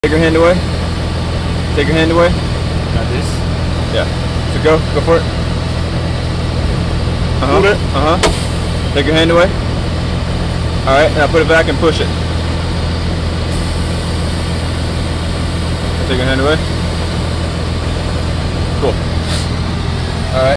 Take your hand away. Take your hand away. Like this? Yeah. So go for it. Hold it. Take your hand away. Alright, now put it back and push it. Take your hand away. Cool.